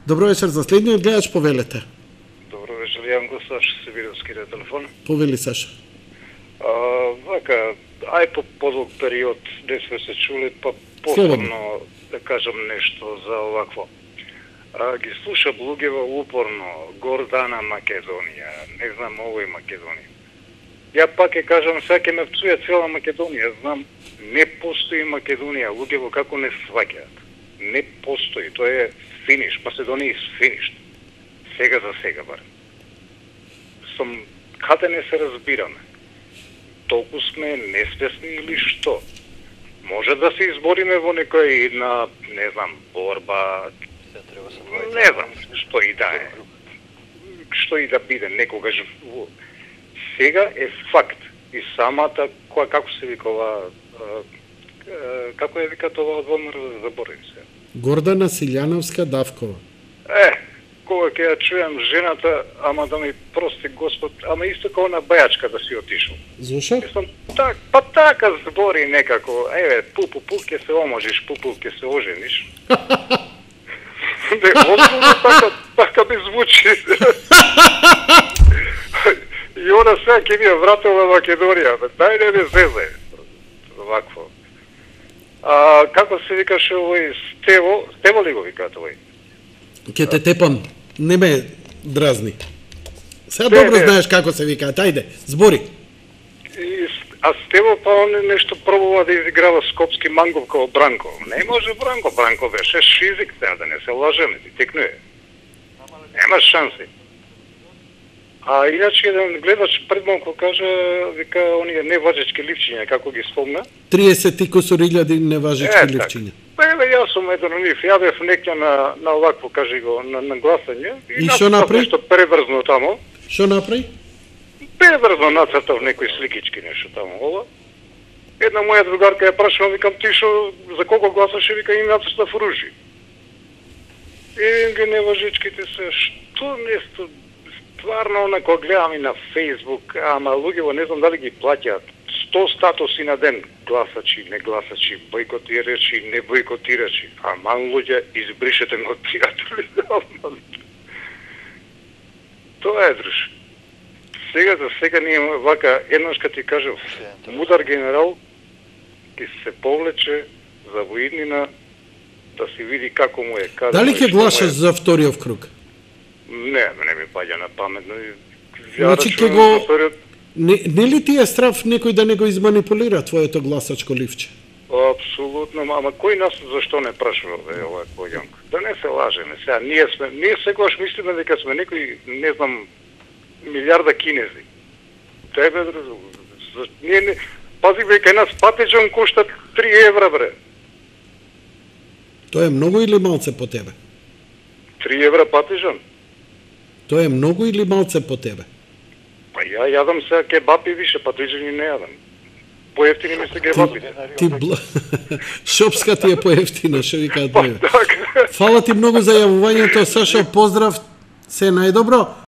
Добро вечер, за следниот гледач повелете. Добро вечер, јам го Саша Сибировски на телефон. Повели Саша. Вака, ај по подолг период не сме се чули, па повторно да кажам нешто за овакво. Ги слушам луѓева упорно, Гордана Македонија, не знам овој Македонија. Ја пак ќе кажам, сега ќе ме пцуја цела Македонија, знам, не постои Македонија, луѓево како не сваќаат. Не постои, тоа е финиш, Македонија is finished. Сега за сега бар. Каде не се разбираме? Толку сме несвесни или што? Може да се избориме во некој на, не знам, борба, не знам, што и да е. Што и да биде некогаш. Сега е факт. И самата, како се вика ова, како е вика тоа од ВМРО, заборим се. Гордана Силјановска Давкова. Кога ќе ја чујам жената, ама да ми прости Господ, ама исто како на бајачка да си отишол. Зошто? Па така збори некако, пупу, ќе се омажиш, пупу, ќе се ожениш. Не, озбилно така би звучи. И она сега ќе ми ја вратила Македонија, дај не ме зезе. Вакво. Како се викаше овој Стево ли го викаат овој? Ке те тепам, не ме дразни. Сега добро знаеш како се викаат, ајде, збори. А Стево па он нешто пробува да изиграва скопски мангов као Бранко. Не може Бранко беше шизик сега, да не се лажеме, ти текнуе. Нема шанси. А иначе еден гледач пред малку кажа, вика, оние неважечки ливчиња, како ги спомна. 30 и кусур илјади неважечки ливчиња. Јас сум еден од нив, ја бев некја на овакво, кажи го, на гласање. И што направи? Нешто преврзно тамо. Што направи? Преврзно нацртав некои сликички нешто тамо, ова. Една моја другарка ја прашува, викам, ти шо, за колко гласаше, вика, и нацртав ружи. И ги неважичките се, што нешто, стварно, онако гледам и на Фейсбук, ама луѓево не знам дали ги плаќаат. 100 статуси на ден, гласачи, не гласачи, бойкотирачи, не бойкотирачи. Аман луѓе, избришете ме од пријатели. Тоа е, друж. Сега за сега ние вака, еднаш ка ти кажав, мудар генерал ќе се повлече за воиднина да се види како му е. Дали ќе гласаш за вториот круг? Не ми паѓа на памет. Значи ќе го... Не ли ти е страв некој да не го изманипулира твоето гласачко ливче? Апсолутно, ама кој нас зашто не прашува ова којанко? Да не се лажеме. Сега ние секогаш мислиме дека сме некои, не знам, милиарда кинези. Тебе ние не пази веќе нас патеџан кошта 3 евра, бре. Тоа е многу или малце по тебе? 3 евра патеџан? Тоа е многу или малце по тебе? Па ја јадам сега кебапи више, патеџани не јадам. Поевтини ми се кебапите. Шопска ти е поевтина, што викаат. Па така. Фала ти многу за јавувањето, Сашо, поздрав, се најдобро.